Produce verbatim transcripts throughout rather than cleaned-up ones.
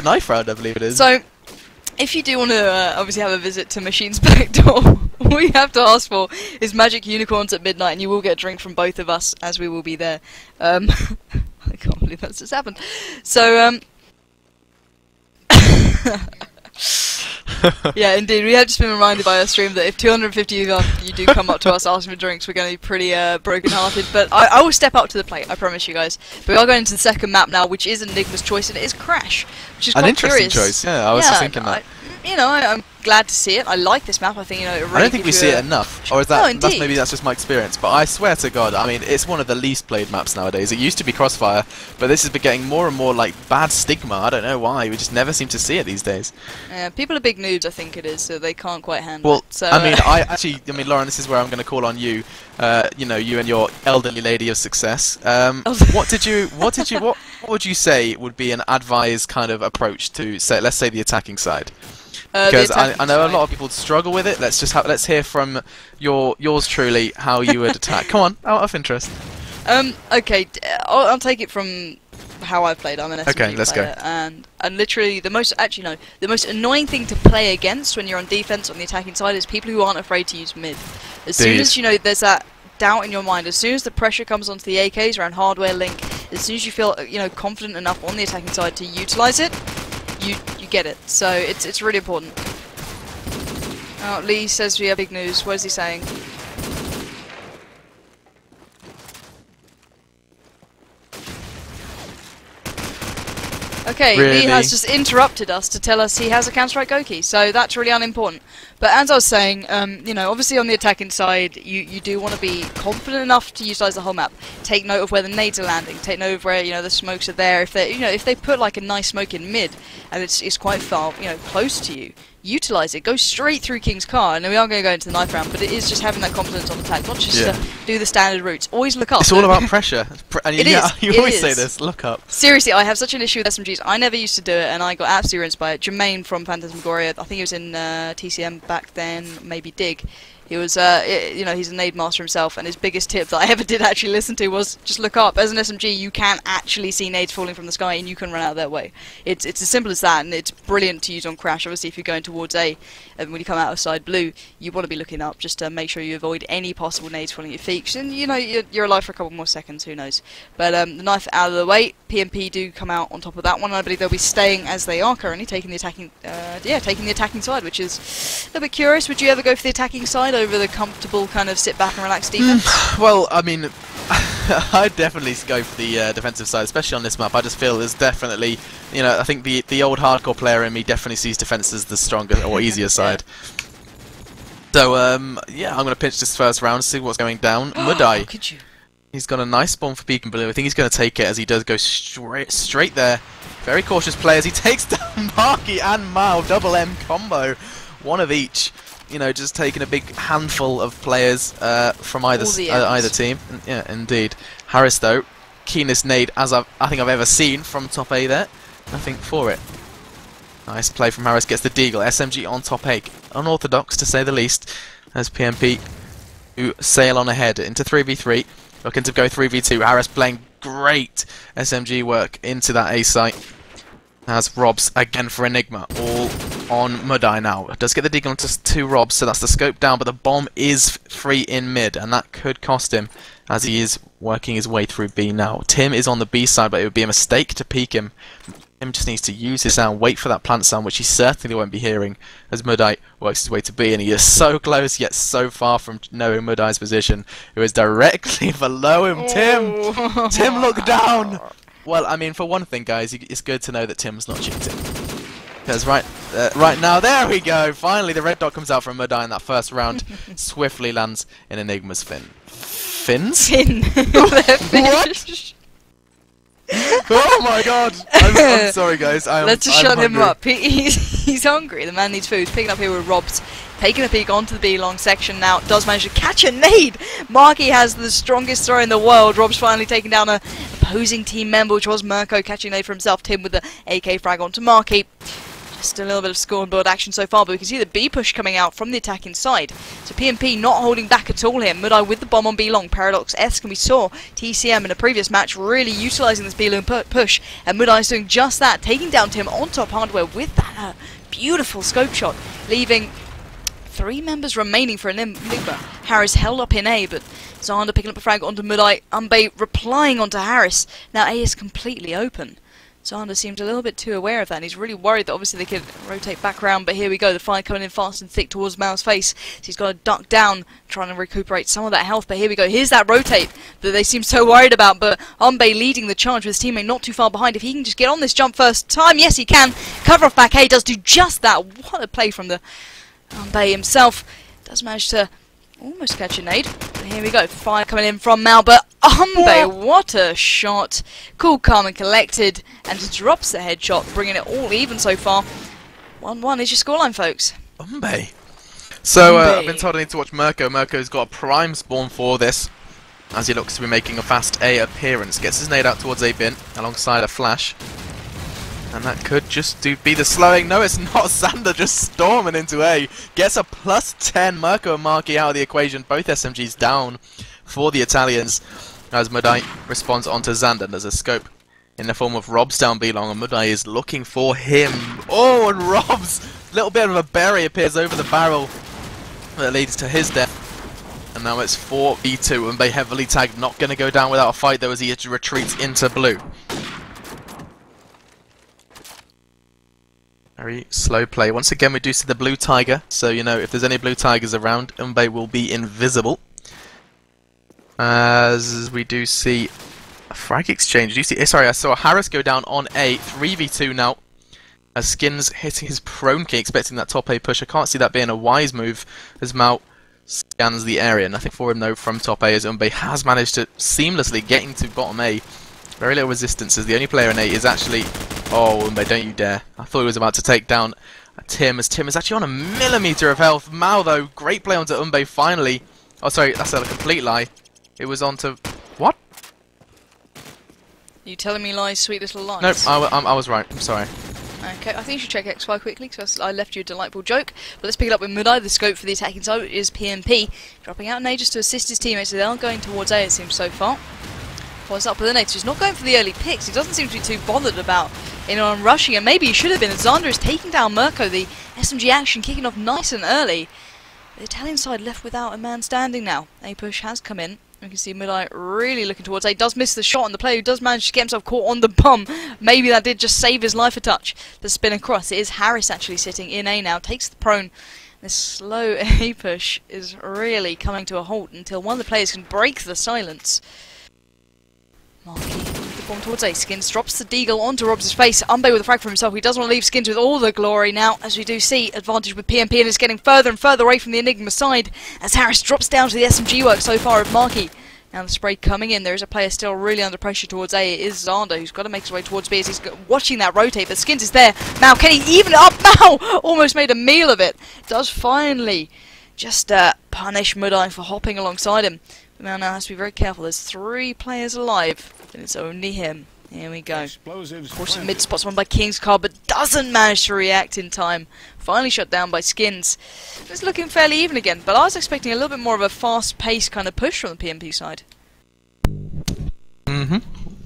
the knife round, I believe it is. So, if you do want to uh, obviously have a visit to Machine's back door, all you have to ask for is Magic Unicorns at midnight, and you will get a drink from both of us, as we will be there. Um, I can't believe that's just happened. So, um... yeah, indeed. We have just been reminded by our stream that if two hundred fifty of you do come up to us asking for drinks, we're going to be pretty uh, broken-hearted. But I, I will step up to the plate, I promise you guys. But we are going into the second map now, which is Enigma's choice, and it is Crash, which is An quite interesting curious. choice, yeah, I was yeah, just thinking that. I, you know, I, I'm glad to see it. I like this map. I think, you know, it really I don't think we gives see you it a- enough, or is that No, that's indeed. maybe that's just my experience? But I swear to God, I mean, it's one of the least played maps nowadays. It used to be Crossfire, but this has been getting more and more like bad stigma. I don't know why. We just never seem to see it these days. Yeah, people are big noobs, I think it is, so they can't quite handle Well, it. So, I mean, uh, I actually, I mean, Lauren, this is where I'm going to call on you. Uh, you know, you and your elderly lady of success. Um, what did you, what did you, what, what would you say would be an advised kind of approach to, say, let's say, the attacking side? uh, the Because I, attacking I know a side. lot of people struggle with it. Let's just have, let's hear from your yours truly how you would attack. Come on, out of interest. Um, okay, d- I'll, I'll take it from how I've played. I'm an S M G Okay, let's go. player, and and literally the most actually no, the most annoying thing to play against when you're on defense on the attacking side is people who aren't afraid to use mid. As soon Dude. as you know there's that doubt in your mind, as soon as the pressure comes onto the A Ks around hardware link, as soon as you feel you know confident enough on the attacking side to utilize it, you you get it. So it's it's really important. Oh, Lee says we have big news. What is he saying? Okay, Lee Really? has just interrupted us to tell us he has a Counter-Strike Goki, so that's really unimportant. But as I was saying, um, you know, obviously on the attacking side, you, you do want to be confident enough to utilize the whole map. Take note of where the nades are landing. Take note of where you know the smokes are there. If they, you know, if they put like a nice smoke in mid and it's it's quite far, you know, close to you, utilize it. Go straight through King's Car, and then we are going to go into the knife round. But it is just having that confidence on attack, not just Yeah. to do the standard routes. Always look up. It's all about pressure. Pr and It yeah, is, you it always say is. this. Look up. Seriously, I have such an issue with S M Gs. I never used to do it, and I got absolutely rinsed by it. Jermaine from Phantasmagoria, I think he was in uh, T C M back then, maybe Dig. He was, uh, i you know, he's a nade master himself, and his biggest tip that I ever did actually listen to was just look up. As an S M G, you can actually see nades falling from the sky, and you can run out of their way. It's it's as simple as that, and it's brilliant to use on Crash. Obviously, if you're going towards A, and when you come out of side blue, you want to be looking up just to make sure you avoid any possible nades falling at your feet. 'Cause, and you know, you're, you're alive for a couple more seconds. Who knows? But um, the knife out of the way. P M P do come out on top of that one. I believe they'll be staying as they are currently, taking the attacking, uh, yeah, taking the attacking side, which is a little bit curious. Would you ever go for the attacking side over the comfortable kind of sit back and relax defense? Well, I mean, I'd definitely go for the uh, defensive side, especially on this map. I just feel there's definitely, you know, I think the the old hardcore player in me definitely sees defense as the stronger or easier side. So, um, yeah, I'm going to pinch this first round, see what's going down. Mudai. How could you? He's got a nice spawn for Peak and Blue. I think he's going to take it as he does go straight straight there. Very cautious play as he takes down Marky and Mao. Double M combo. One of each. You know, just taking a big handful of players uh, from either All the uh, either ends. team. Yeah, indeed. Harris, though, keenest nade as I've, I think I've ever seen from top A there. Nothing for it. Nice play from Harris. Gets the deagle. S M G on top A. Unorthodox, to say the least. As P M P who sail on ahead into three v three. Looking to go three v two. Harris playing great S M G work into that A site. As Robs again for Enigma. All on Mudai now. Does get the deagle onto two Robs, so that's the scope down, but the bomb is free in mid, and that could cost him as he is working his way through B now. Tim is on the B side, but it would be a mistake to peek him. Tim just needs to use his sound, wait for that plant sound, which he certainly won't be hearing as Mudai works his way to B, and he is so close yet so far from knowing Mudai's position, who is directly below him. Tim! Tim, look down! Well, I mean, for one thing, guys, it's good to know that Tim's not cheating. Because right uh, right now, there we go! Finally, the red dot comes out from Mudai in that first round. Swiftly lands in Enigma's fin. Fins? Fin. They're finished. Oh my god! I'm, I'm sorry, guys. I'm, Let's just I'm shut him hungry. up. He, he's, he's hungry. The man needs food. Picking up here with Robs. Taking a peek onto the B long section now. Does manage to catch a nade. Marky has the strongest throw in the world. Robs finally taking down a opposing team member, which was Mirko, catching a nade for himself. Tim with the A K frag onto Marky. Still a little bit of score and build action so far, but we can see the B push coming out from the attacking side. So P M P not holding back at all here. Mudai with the bomb on B long. Paradox-esque, and we saw T C M in a previous match really utilising this B long pu push, and Mudai's doing just that, taking down Tim on top hardware with that uh, beautiful scope shot, leaving three members remaining for Enigma. Harris held up in A, but Xander picking up a frag onto Mudai. Umbe replying onto Harris. Now A is completely open. Xander seemed a little bit too aware of that, and he's really worried that obviously they could rotate back around, but here we go, the fire coming in fast and thick towards Mao's face, so he's got to duck down, trying to recuperate some of that health, but here we go, here's that rotate that they seem so worried about, but Umbe leading the charge with his teammate not too far behind. If he can just get on this jump first time, yes he can, cover off back A, does do just that. What a play from the Umbe himself, does manage to almost catch a nade. But here we go, fire coming in from Mao, but Umbe, what a shot. Cool, calm and collected, and just drops the headshot, bringing it all even so far. one one is your scoreline, folks. Umbe. So, uh, Umbe. I've been told I need to watch Mirko. Mirko's got a prime spawn for this, as he looks to be making a fast A appearance. Gets his nade out towards A bin, alongside a flash. And that could just do be the slowing. No, it's not. Xander just storming into A. Gets a plus ten. Mirko and Marky out of the equation. Both S M Gs down for the Italians. As Mudai responds onto Xander. There's a scope in the form of Robs down B long. And Mudai is looking for him. Oh, and Robs! A little bit of a berry appears over the barrel that leads to his death. And now it's four v two. And they heavily tagged. Not going to go down without a fight though as he retreats into blue. Very slow play. Once again, we do see the blue tiger, so you know if there's any blue tigers around, Umbe will be invisible. As we do see a frag exchange. Do you see? Sorry, I saw Harris go down on A, three v two now. As Skins hitting his prone key, expecting that top A push. I can't see that being a wise move as Mao scans the area. Nothing for him though from top A, as Umbe has managed to seamlessly get into bottom A. Very little resistance, as the only player in A is actually... Oh, Umbe, don't you dare. I thought he was about to take down Tim, as Tim is actually on a millimetre of health. Mao, though, great play onto Umbe finally. Oh, sorry, that's a complete lie. It was onto... What? You telling me lies, sweet little lies? Nope, I, I, I was right. I'm sorry. Okay, I think you should check X Y quickly, because I left you a delightful joke. But let's pick it up with Mudai. The scope for the attacking side is P M P. Dropping out Nages to assist his teammates, so they are going towards A, it seems, so far. Follows up with the Nates. He's not going for the early picks. He doesn't seem to be too bothered about anyone rushing, and maybe he should have been. Xander is taking down Mirko. The S M G action kicking off nice and early. The Italian side left without a man standing now. A push has come in. We can see Mudai really looking towards A. Does miss the shot, and the player who does manage to get himself caught on the bomb. Maybe that did just save his life a touch. The spin across. It is Harris actually sitting in A now. Takes the prone. This slow A push is really coming to a halt until one of the players can break the silence. Marky with the bomb towards A. Skins drops the deagle onto Robs' face. Umbe with a frag for himself. He doesn't want to leave Skins with all the glory now, as we do see advantage with P M P, and is getting further and further away from the Enigma side as Harris drops down to the S M G work so far of Marky. Now the spray coming in. There is a player still really under pressure towards A. It is Xander who's got to make his way towards B as he's watching that rotate, but Skins is there. Mao, can he even it up? Mao almost made a meal of it. Does finally just uh, punish Mudai for hopping alongside him. Mao now has to be very careful. There's three players alive, and it's only him. Here we go. Of course, mid spots one by King's Card, but doesn't manage to react in time. Finally shut down by Skins. It's looking fairly even again, but I was expecting a little bit more of a fast-paced kind of push from the P M P side. Mm-hmm.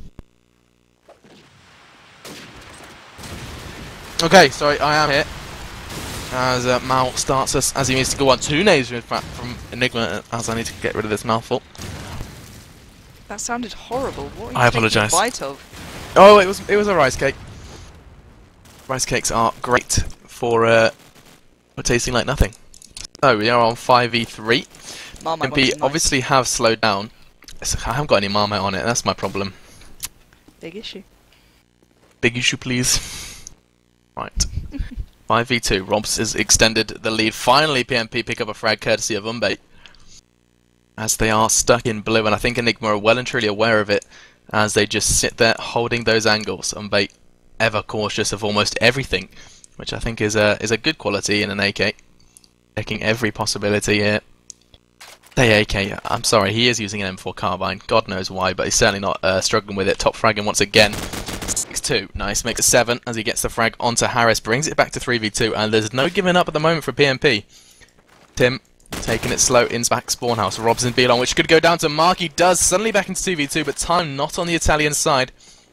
Okay, sorry, I am here. As uh, Mao starts us, as he needs to go on two nades in fact from Enigma, as I need to get rid of this mouthful. That sounded horrible. What are you I taking apologise. a bite of? Oh, it was it was a rice cake. Rice cakes are great for uh, for tasting like nothing. So we are on five v three. Marmite M P nice. obviously have slowed down. I haven't got any Marmite on it. That's my problem. Big issue. Big issue, please. Right. five v two. Robs has extended the lead. Finally, P M P pick up a frag courtesy of Umbe, as they are stuck in blue, and I think Enigma are well and truly aware of it, as they just sit there holding those angles. Umbe ever cautious of almost everything, which I think is a is a good quality in an A K. Taking every possibility here. They A K. I'm sorry, he is using an M four carbine. God knows why, but he's certainly not uh, struggling with it. Top fragging once again. six two. Nice, makes it seven as he gets the frag onto Harris, brings it back to three v two, and there's no giving up at the moment for P M P. Tim taking it slow, ins back spawn house. Robson Belong, which could go down to Mark. He does, suddenly back into two v two, but time not on the Italian side,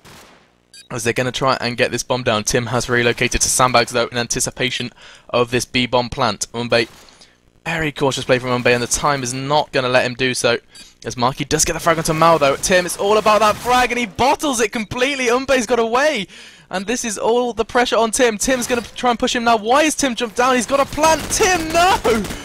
as they're going to try and get this bomb down. Tim has relocated to sandbags though in anticipation of this B-bomb plant. Umbe, very cautious play from Umbe, and the time is not going to let him do so. As Marky does get the frag onto Mao though. Tim, it's all about that frag, and he bottles it completely. Umbe's got away, and this is all the pressure on Tim. Tim's going to try and push him now. Why is Tim jumped down? He's got a plant. Tim, no!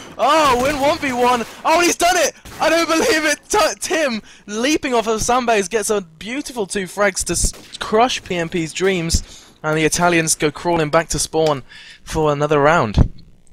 Oh, win one v one. Oh, and he's done it! I don't believe it! T Tim, leaping off of sandbags, gets a beautiful two frags to s crush P M P's dreams, and the Italians go crawling back to spawn for another round.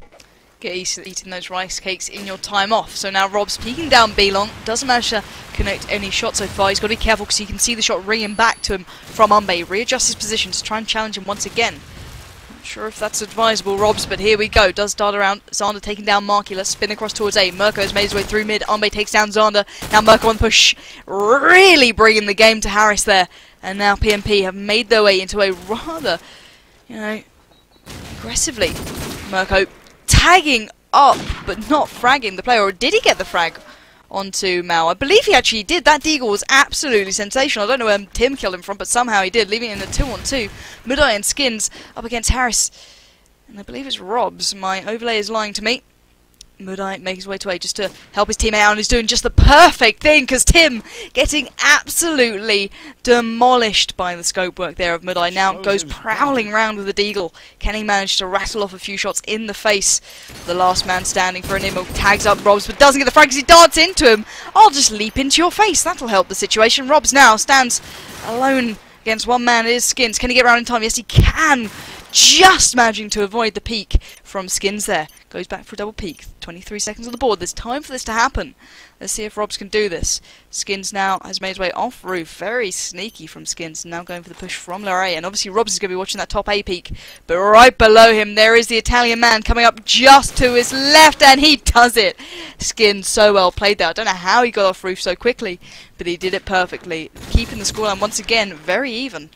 Get used to eating those rice cakes in your time off. So now Rob's peeking down Belong. Doesn't manage to connect any shot so far. He's got to be careful because you can see the shot ringing back to him from Umbe. Readjusts his position to try and challenge him once again. Not sure if that's advisable, Robs, but here we go. Does dart around. Xander taking down Marky. Let's spin across towards A. Mirko has made his way through mid. Umbe takes down Xander. Now Mirko on push. Really bringing the game to Harris there. And now P M P have made their way into a rather, you know, aggressively. Mirko tagging up, but not fragging the player. Or did he get the frag onto Mao? I believe he actually did. That deagle was absolutely sensational. I don't know where Tim killed him from, but somehow he did, leaving it in a two on two. Mudai and Skins up against Harris. And I believe it's Robs. My overlay is lying to me. Mudai makes his way to A just to help his teammate out, and he's doing just the perfect thing, because Tim getting absolutely demolished by the scope work there of Mudai. Now goes prowling round with the deagle. Can he manage to rattle off a few shots in the face? The last man standing for Animo tags up Robs, but doesn't get the frag because he darts into him. I'll just leap into your face. That'll help the situation. Robs now stands alone against one man. It is Skins. Can he get around in time? Yes, he can. Just managing to avoid the peak from Skins there. Goes back for a double peak. twenty-three seconds on the board. There's time for this to happen. Let's see if Robs can do this. Skins now has made his way off roof. Very sneaky from Skins. Now going for the push from Larray. And obviously Robs is going to be watching that top A peak. But right below him there is the Italian man coming up just to his left. And he does it. Skins so well played there. I don't know how he got off roof so quickly. But he did it perfectly. Keeping the scoreline once again very even.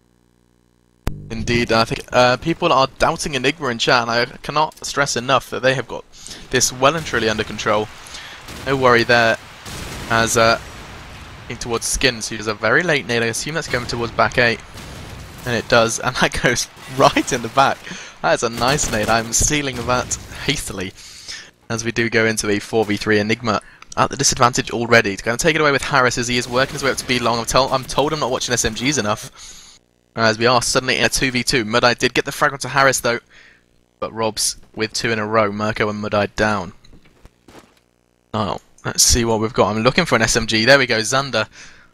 Indeed, I think uh, people are doubting Enigma in chat, and I cannot stress enough that they have got this well and truly under control. No worry there, as uh, towards Skins, who's a very late nade. I assume that's going towards back eight, and it does, and that goes right in the back. That is a nice nade. I'm stealing that hastily, as we do go into the four v three. Enigma at the disadvantage already. Going to take it away with Harris as he is working his way up to Belong. I'm, tell I'm told I'm not watching S M Gs enough. As we are suddenly in a two v two. Mudai did get the frag onto Harris though, but Robs with two in a row. Mirko and Mudai down. Now, let's see what we've got. I'm looking for an S M G. There we go, Xander.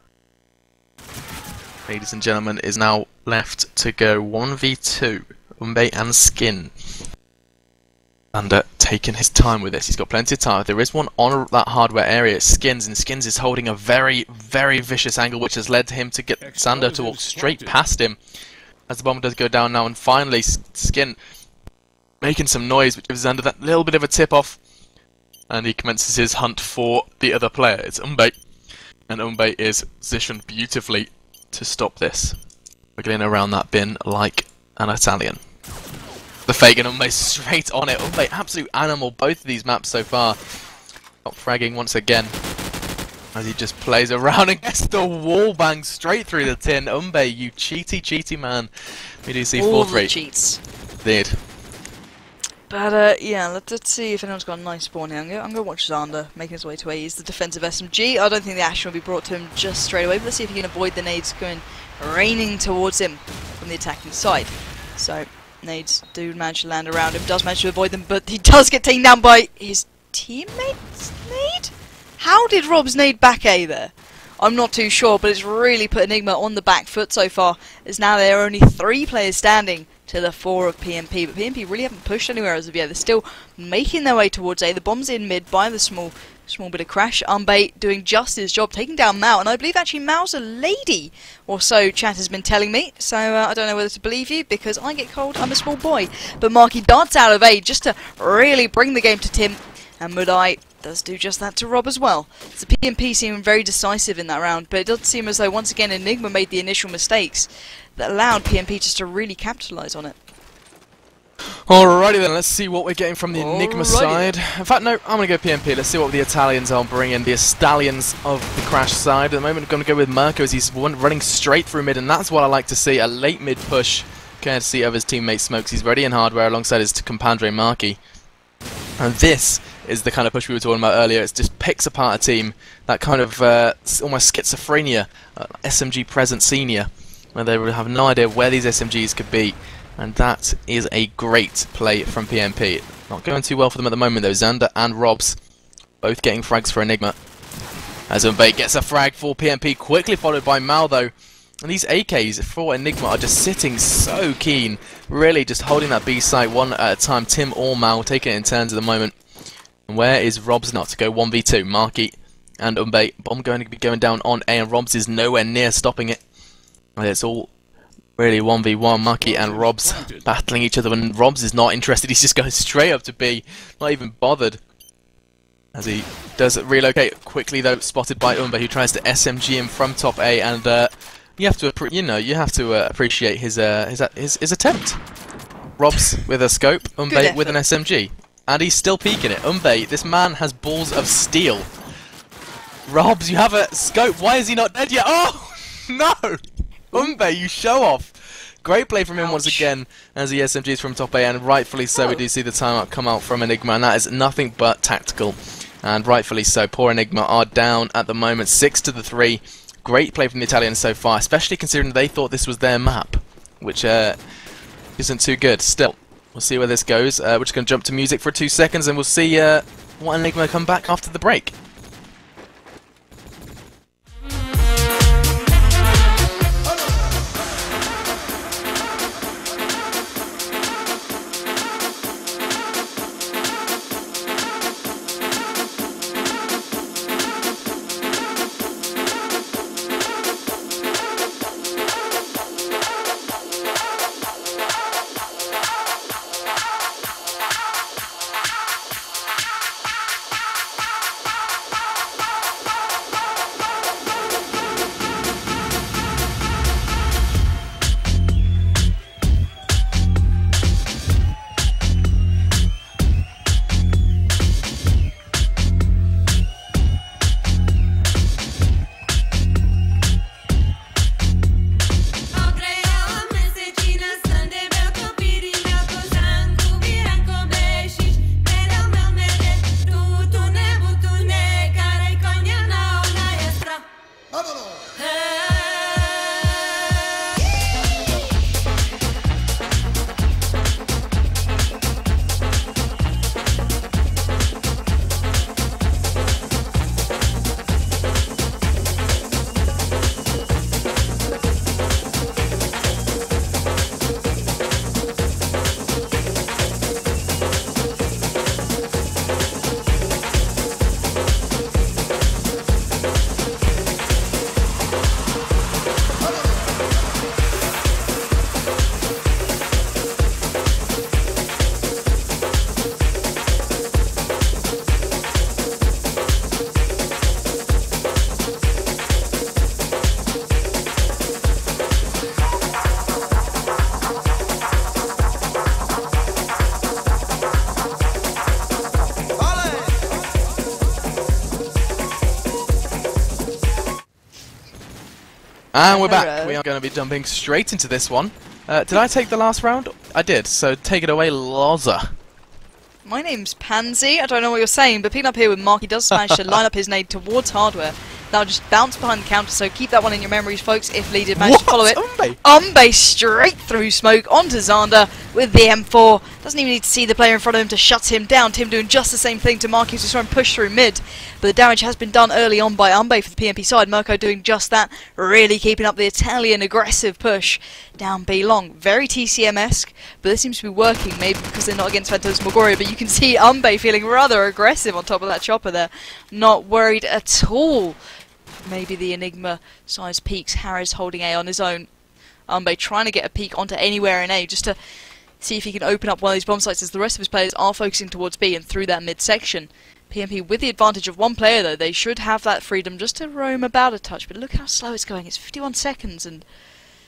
Ladies and gentlemen, is now left to go one v two. Umbe and Skin. Xander taking his time with this. He's got plenty of time. There is one on that hardware area. It's Skins, and Skins is holding a very, very vicious angle, which has led to him to get Xander to walk straight past him. As the bomb does go down now, and finally Skin making some noise, which gives Xander that little bit of a tip-off. And he commences his hunt for the other player. It's Umbe. And Umbe is positioned beautifully to stop this. Wiggling around that bin like an Italian. The fake, and Umbe straight on it. Umbe, absolute animal, both of these maps so far. Not fragging once again, as he just plays around and gets the wall bang straight through the tin. Umbe, you cheaty, cheaty man. We do see four three. All the cheats. Indeed. But uh, yeah, let's, let's see if anyone's got a nice spawn here. I'm going to watch Xander making his way to A. He's the defensive S M G. I don't think the action will be brought to him just straight away, but let's see if he can avoid the nades going raining towards him from the attacking side. So nades do manage to land around him, does manage to avoid them, but he does get taken down by his teammate's nade? How did Rob's nade back A there? I'm not too sure, but it's really put Enigma on the back foot so far, as now there are only three players standing to the four of P M P, but P M P really haven't pushed anywhere as of yet. They're still making their way towards A. The bomb's in mid by the small small bit of crash. Umbe doing just his job, taking down Mao, and I believe actually Mao's a lady, or so chat has been telling me, so uh, I don't know whether to believe you, because I get cold, I'm a small boy. But Marky darts out of A just to really bring the game to Tim, and Mudai does do just that to Rob as well. So P M P seem very decisive in that round, but it does seem as though once again Enigma made the initial mistakes. that allowed P M P just to really capitalise on it. Alrighty then, let's see what we're getting from the Enigma Alrighty side. In fact, no, I'm going to go P M P. Let's see what the Italians are bringing, the Stallions of the Crash side. At the moment, I'm going to go with Mirko as he's one running straight through mid, and that's what I like to see, a late mid push. Courtesy of his teammate Smokes. He's ready in hardware alongside his compadre Marky. And this is the kind of push we were talking about earlier. It just picks apart a team. That kind of uh, almost schizophrenia, uh, S M G present senior, where they would have no idea where these S M Gs could be. And that is a great play from P M P. Not going too well for them at the moment though. Xander and Robs both getting frags for Enigma. As Umbay gets a frag for P M P, quickly followed by Mal though. And these A Ks for Enigma are just sitting so keen. Really just holding that B site one at a time. Tim or Mal taking it in turns at the moment. And where is Robs not to go one v two? Marky and Umbay. Bomb going to be going down on A, and Robs is nowhere near stopping it. And it's all really one v one. Marky and Robs battling each other, when Robs is not interested. He's just going straight up to B. Not even bothered. As he does relocate quickly though, spotted by Umbay, who tries to S M G him from top A, and uh, you have to, you know, you have to uh, appreciate his, uh, his his his attempt. Robs with a scope, Umbay with an S M G, and he's still peeking it. Umbay, this man has balls of steel. Robs, you have a scope. Why is he not dead yet? Oh no, Umbay, you show off. Great play from him Ouch. once again as the S M Gs from top A, and rightfully so. We do see the timeout come out from Enigma, and that is nothing but tactical, and rightfully so. Poor Enigma are down at the moment, six to the three. Great play from the Italians so far, especially considering they thought this was their map, which uh, isn't too good. Still, we'll see where this goes. Uh, we're just going to jump to music for two seconds, and we'll see uh, what Enigma come back after the break. And we're back. We are going to be jumping straight into this one. Uh, did I take the last round? I did, so take it away, Loza. My name's Pansy. I don't know what you're saying, but picking up here with Mark, he does manage to line up his nade towards hardware. Now just bounce behind the counter, so keep that one in your memories, folks, if Lee did manage what? to follow it. Umbay? Umbay straight through smoke onto Xander with the M four. Doesn't even need to see the player in front of him to shut him down. Tim doing just the same thing to Mark, who's just trying to push through mid. But the damage has been done early on by Umbay for the P M P side. Mirko doing just that, really keeping up the Italian aggressive push down B long. Very T C M-esque, but this seems to be working, maybe because they're not against Phantasmagoria, but you can see Umbay feeling rather aggressive on top of that chopper there. Not worried at all. Maybe the Enigma size peaks. Harris holding A on his own. Umbay trying to get a peek onto anywhere in A just to see if he can open up one of these bomb sites, as the rest of his players are focusing towards B and through that midsection. P M P with the advantage of one player though. They should have that freedom just to roam about a touch, but look how slow it's going. It's fifty-one seconds and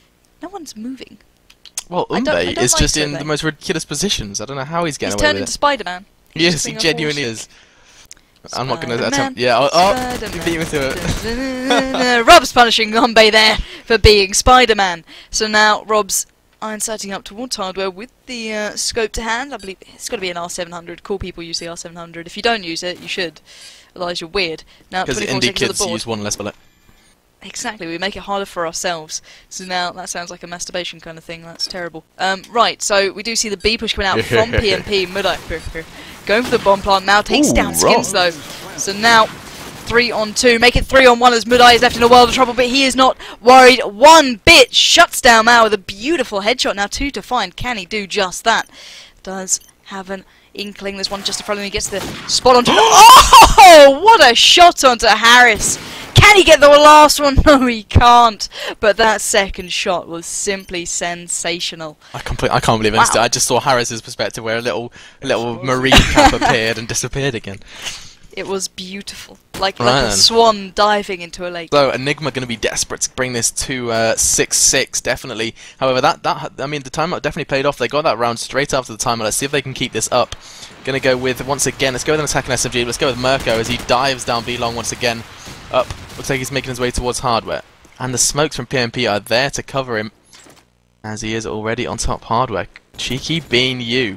No one's moving. Well, I don't- I Umbe don't is like just so in they- the most ridiculous positions. I don't know how he's getting He's away turned with into it. Spider-Man. He's Yes, just he being a genuinely horse. is. I'm not going to Spider-Man, attempt. Yeah, oh, oh you beat me to it. Spider-Man. Rob's punishing Umbe there for being Spider-Man. So now Rob's iron sighting up towards hardware with the uh, scope to hand. I believe it's got to be an R seven hundred. Cool people use the R seven hundred. If you don't use it, you should. Otherwise, you're weird. Now, Because twenty-four indie seconds on kids the board. use one less bullet. Exactly, we make it harder for ourselves. So now that sounds like a masturbation kind of thing. That's terrible. Um, right, so we do see the B push coming out from P M P. Mudai going for the bomb plant now. Takes Ooh, down Skins wrong. though. So now three on two. Make it three on one as Mudai is left in a world of trouble, but he is not worried one bit. Shuts down Mao with a beautiful headshot. Now two to find. Can he do just that? Does have an inkling. There's one just in front of him. He gets the spot onto. Oh, what a shot onto Harris. Can he get the last one? No, he can't. But that second shot was simply sensational. I complete. I can't believe it. Wow. I just saw Harris's perspective where a little, a little marine cap appeared and disappeared again. It was beautiful, like, Right like a then. swan diving into a lake. So Enigma going to be desperate to bring this to uh, six six, definitely. However, that that I mean the timeout definitely paid off. They got that round straight after the timeout. Let's see if they can keep this up. Going to go with once again. Let's go with an attacking S M G. Let's go with Mirko as he dives down B long once again. Up. Looks like he's making his way towards hardware. And the smokes from P M P are there to cover him, as he is already on top hardware. Cheeky bean you.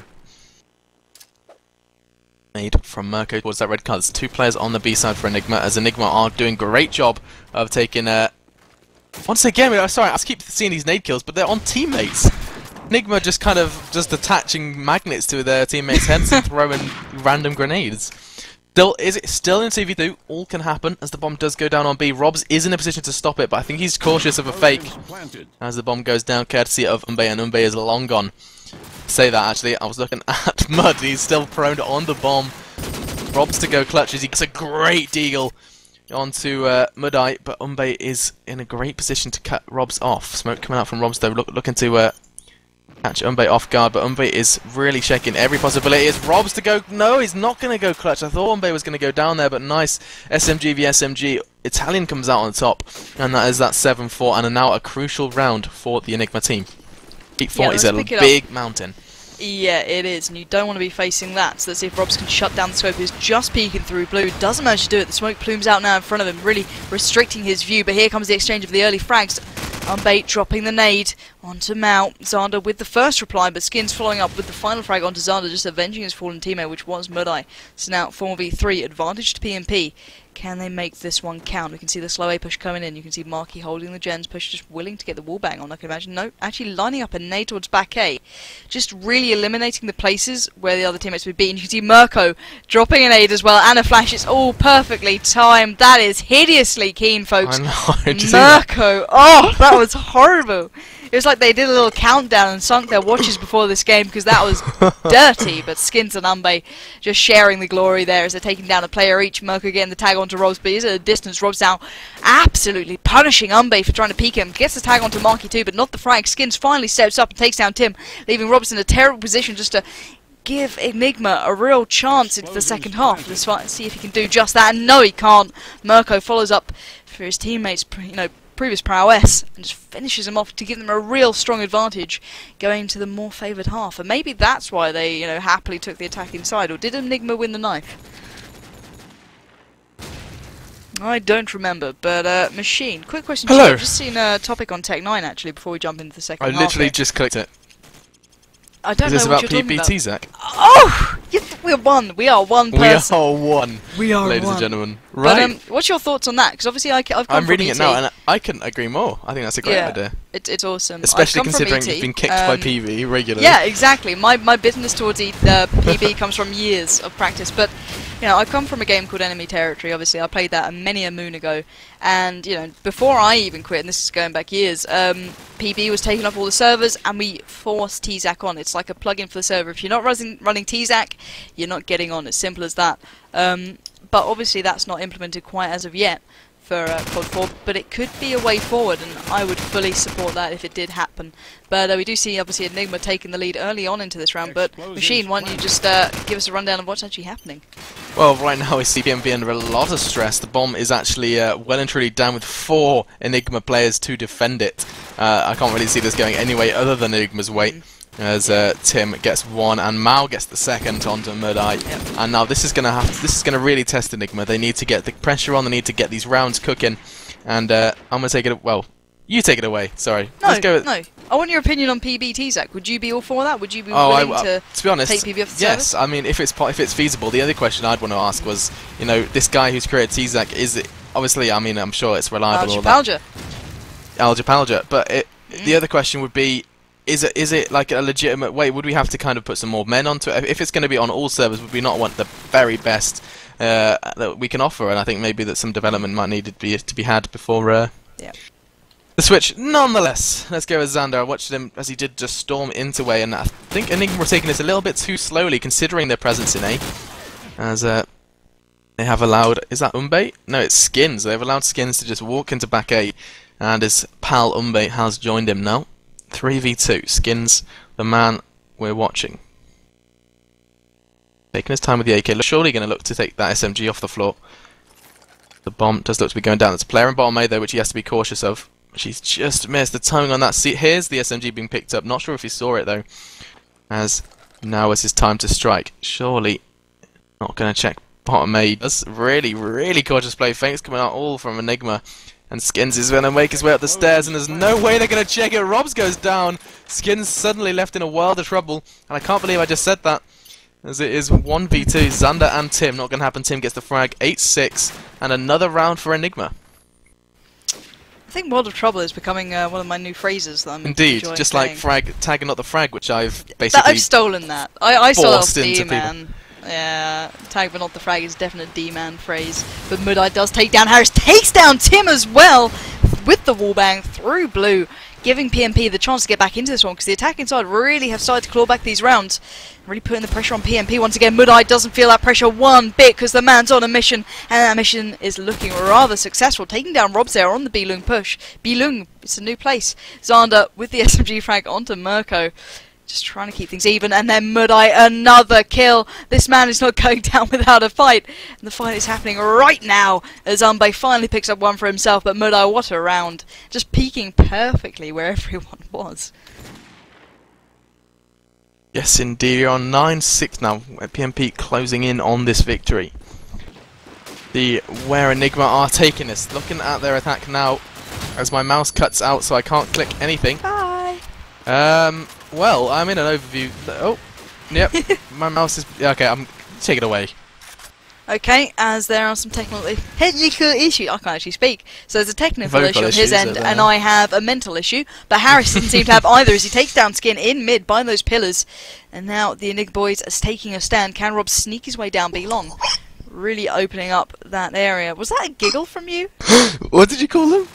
Made from Mirko towards that red card. There's two players on the B side for Enigma, as Enigma are doing a great job of taking. Uh, once again, we- sorry, I keep seeing these nade kills, but they're on teammates. Enigma just kind of just attaching magnets to their teammates' heads and throwing random grenades. Still, is it still in C V two? All can happen as the bomb does go down on B. Robs is in a position to stop it, but I think he's cautious of a fake as the bomb goes down, courtesy of Umbe, and Umbe is long gone. Say that actually, I was looking at Mud. He's still prone on the bomb. Robs to go clutch as he gets a great deagle onto uh, Mudai, but Umbe is in a great position to cut Robs off. Smoke coming out from Robs though, look, looking to uh, catch Umbe off guard, but Umbe is really shaking every possibility. It's Robs to go. No, he's not going to go clutch. I thought Umbe was going to go down there, but nice S M G v S M G. Italian comes out on top, and that is that seven four, and now a crucial round for the Enigma team. eight four Yeah, is let's a pick it up. big mountain. Yeah, it is, and you don't want to be facing that. So let's see if Robs can shut down the scope. He's just peeking through blue. Doesn't manage to do it. The smoke plumes out now in front of him, really restricting his view. But here comes the exchange of the early frags. Unbait dropping the nade onto Mao. Zander with the first reply, but Skins following up with the final frag onto Zander, just avenging his fallen teammate, which was Mudai. So now four v three, advantage to P M P. Can they make this one count? We can see the slow A push coming in. You can see Marky holding the gens push, just willing to get the wall bang on, I can imagine. No, actually lining up a nade towards back A. Just really eliminating the places where the other teammates would be. And you can see Mirko dropping an nade as well, and a flash. It's all perfectly timed. That is hideously keen, folks. I know. Did you see that? Mirko, oh, that was horrible. It was like they did a little countdown and sunk their watches before this game because that was dirty. But Skins and Umbe just sharing the glory there as they're taking down a player each. Mirko getting the tag onto Robs, but he's at a distance. Robs now absolutely punishing Umbe for trying to peek him. Gets the tag onto Marky too, but not the frag. Skins finally steps up and takes down Tim, leaving Robs in a terrible position just to give Enigma a real chance into the second half. Let's fi- see if he can do just that. And no, he can't. Mirko follows up for his teammates, you know, previous prowess and just finishes them off to give them a real strong advantage going to the more favoured half. And maybe that's why they, you know, happily took the attacking side. Or did Enigma win the knife? I don't remember, but uh, Machine. Quick question to you. Hello. I've just seen a topic on Tech nine actually before we jump into the second I half. literally here. just clicked it. I don't Is know this what about you're P talking B about. T, Zach? Oh, you th we're one. We are one We person. are one, We are ladies one. and gentlemen. But Right. um, what's your thoughts on that? Because obviously I, have come I'm from reading E it T. now, and I couldn't agree more. I think that's a great Yeah. idea. It, it's awesome. Especially I've come from considering E T, you've been kicked by um, P V regularly. Yeah, exactly. My my business towards e uh, P B comes from years of practice, but you know I come from a game called Enemy Territory. Obviously, I played that many a moon ago, and you know before I even quit, and this is going back years, um, P B was taking off all the servers, and we forced T ZAC on. It's like a plugin for the server. If you're not running running T ZAC, you're not getting on. It's simple as that. Um, but obviously, that's not implemented quite as of yet for uh, C O D four, but it could be a way forward, and I would fully support that if it did happen. But uh, we do see, obviously, Enigma taking the lead early on into this round, but Machine, why don't you just uh, give us a rundown of what's actually happening? Well, right now we see P M P under a lot of stress. The bomb is actually uh, well and truly down with four Enigma players to defend it. Uh, I can't really see this going any way other than Enigma's way. Mm. As uh, Tim gets one and Mao gets the second onto Mudai. Yep. And now this is gonna have to, this is gonna really test Enigma. They need to get the pressure on. They need to get these rounds cooking. And uh, I'm gonna take it. Well, you take it away. Sorry. No, Let's go with no. I want your opinion on P B T, Zach. Would you be all for that? Would you be oh, willing I, uh, to, to be honest, take P B off the yes. service? I mean, if it's if it's feasible. The other question I'd want to ask was, you know, this guy who's created T-Zac, is it obviously? I mean, I'm sure it's reliable. Algepalgia. Algepalgia. But it, mm. the other question would be. Is it is it like a legitimate way? Would we have to kind of put some more men onto it? If it's going to be on all servers, would we not want the very best uh, that we can offer? And I think maybe that some development might need to be to be had before uh, yeah. the switch. Nonetheless, let's go with Xander. I watched him as he did just storm into A, and I think Enigma were taking this a little bit too slowly considering their presence in A. As uh, they have allowed, is that Umbe? No, it's Skins. They've allowed Skins to just walk into back A, and his pal Umbe has joined him now. three v two. Skins, the man we're watching. Taking his time with the A K. Surely going to look to take that S M G off the floor. The bomb does look to be going down. There's a player in bottom A though, which he has to be cautious of. She's just missed the timing on that. See, here's the S M G being picked up. Not sure if he saw it though. As now is his time to strike. Surely not going to check bottom A. That's really, really cautious play. Fakes coming out all from Enigma. And Skins is going to make his way up the stairs, and there's no way they're going to check it. Robs goes down. Skins suddenly left in a world of trouble, and I can't believe I just said that. As it is one v two, Xander and Tim. Not going to happen. Tim gets the frag, eight six, and another round for Enigma. I think world of trouble is becoming uh, one of my new phrases that I'm Indeed, enjoying just saying. like frag, tag and not the frag, which I've basically that I've stolen that. I, I stole it off into D-Man. Yeah, tag but not the frag is definite D-man phrase. But Mudai does take down Harris, takes down Tim as well with the wallbang through blue, giving P M P the chance to get back into this one because the attacking side really have started to claw back these rounds. Really putting the pressure on P M P once again. Mudai doesn't feel that pressure one bit because the man's on a mission, and that mission is looking rather successful. Taking down Robs there on the Bilung push. Bilung, it's a new place. Xander with the S M G frag onto Mirko. Just trying to keep things even, and then Mudai, another kill. This man is not going down without a fight, and the fight is happening right now as Umbe finally picks up one for himself, but Mudai, what a round. Just peeking perfectly where everyone was. Yes, indeed, you're on nine six now. P M P closing in on this victory. The where Enigma are taking this. Looking at their attack now, as my mouse cuts out so I can't click anything. Bye! Um... Well, I'm in an overview. Oh, yep. My mouse is okay. I'm take it away. Okay, as there are some technical technical issues. I can't actually speak. So there's a technical Vocal issue on his end, there. and I have a mental issue. But Harris doesn't seem to have either, as he takes down Skin in mid by those pillars, and now the Enigma boys are taking a stand. Can Rob sneak his way down B long? Really opening up that area. Was that a giggle from you? What did you call them?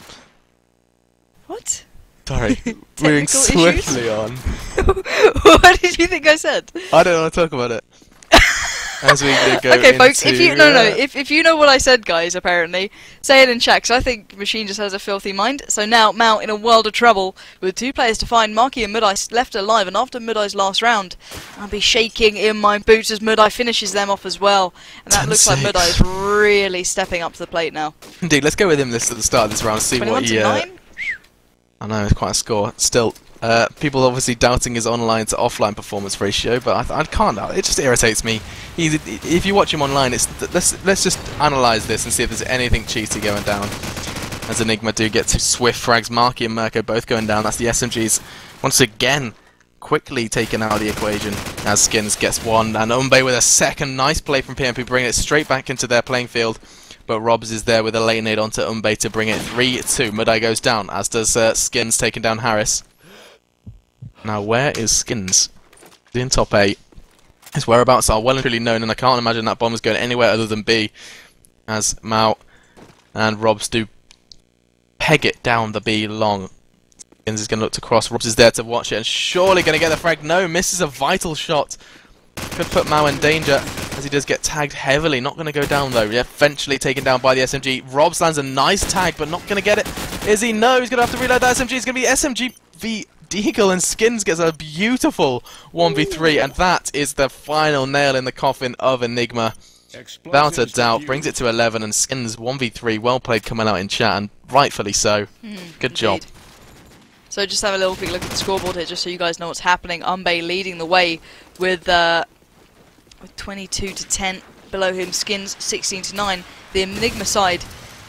What? Sorry, moving swiftly on. What did you think I said? I don't want to talk about it. As we go okay, folks, if you no uh, no, if if you know what I said, guys, apparently, say it in chat. 'Cause I think Machine just has a filthy mind. So now Mao in a world of trouble with two players to find. Marky and Mudai left alive, and after Mudai's last round, I'll be shaking in my boots as Mudai finishes them off as well. And that looks like Mudai is really stepping up to the plate now. Indeed, let's go with him this at the start of this round. See what he. Uh, I know it's quite a score. Still, uh, people obviously doubting his online to offline performance ratio, but I, I can't. It just irritates me. He's, if you watch him online, it's let's let's just analyze this and see if there's anything cheaty going down. As Enigma do get to swift frags, Marky and Mirko both going down. That's the S M Gs once again quickly taken out of the equation. As Skins gets one, and Umbe with a second. Nice play from P M P, bringing it straight back into their playing field. But Robs is there with a late nade onto Umbe to bring it three two. Mudai goes down, as does uh, Skins, taking down Harris. Now, where is Skins? In top eight. His whereabouts are well and truly known, and I can't imagine that bomb is going anywhere other than B. As Mao and Robs do peg it down the B long. Skins is going to look to cross. Robs is there to watch it, and surely going to get the frag. No, misses a vital shot. Could put Mao in danger, as he does get tagged heavily. Not going to go down though. Eventually taken down by the S M G. Robs lands a nice tag, but not going to get it. Is he? No, he's going to have to reload that S M G. It's going to be S M G v Deagle, and Skins gets a beautiful one v three, and that is the final nail in the coffin of Enigma. Without a doubt, brings it to eleven, and Skins one v three. Well played coming out in chat, and rightfully so. Mm, Good indeed. job. So just have a little quick look at the scoreboard here, just so you guys know what's happening. Umbe leading the way with, uh, with twenty-two to ten. Below him, Skins sixteen to nine. The Enigma side,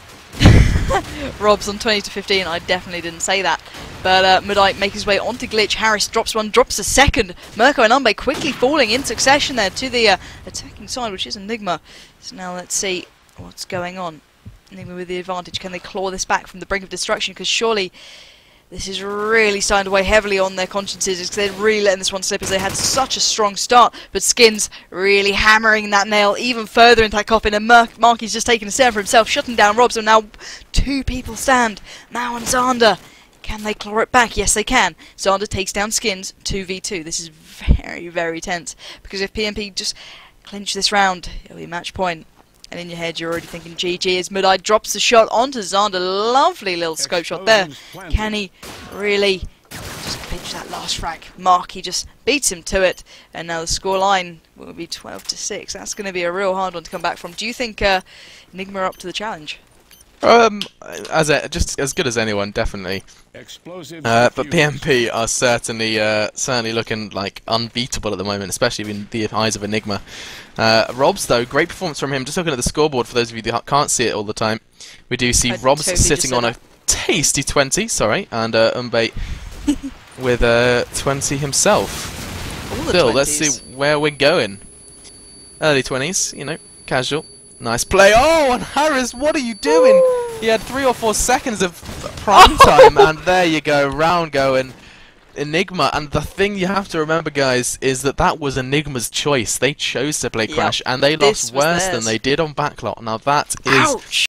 Rob's on twenty to fifteen. I definitely didn't say that. But uh, Mudite makes his way onto Glitch. Harris drops one, drops a second. Mirko and Umbe quickly falling in succession there to the uh, attacking side, which is Enigma. So now let's see what's going on. Enigma with the advantage. Can they claw this back from the brink of destruction? Because surely this is really starting to weigh heavily on their consciences, because they're really letting this one slip as they had such a strong start. But Skins really hammering that nail even further into that coffin, and Mer Marky's just taking a stand for himself, shutting down Rob. So now two people stand, Mao and Xander. Can they claw it back? Yes, they can. Xander takes down Skins two v two. This is very, very tense, because if P M P just clinch this round, it'll be match point. And in your head, you're already thinking G G as Mudite drops the shot onto Xander. Lovely little scope shot there. Can he really just pinch that last frag? Marky just beats him to it. And now the scoreline will be twelve to six. That's going to be a real hard one to come back from. Do you think uh, Enigma are up to the challenge? Um, as a, just as good as anyone, definitely. Uh, but P M P are certainly uh, certainly looking like unbeatable at the moment, especially in the eyes of Enigma. Uh, Robs, though, great performance from him. Just looking at the scoreboard for those of you that can't see it all the time, we do see I Robs totally sitting on a tasty twenty, sorry, and uh, Umbe with a twenty himself. All the Still, twenties. let's see where we're going. Early twenties, you know, casual. Nice play. Oh, and Harris, what are you doing? Ooh. He had three or four seconds of prime time, and there you go, round going. Enigma, and the thing you have to remember, guys, is that that was Enigma's choice. They chose to play Yep. Crash, and they This lost was worse theirs. than they did on Backlot. Now that is Ouch.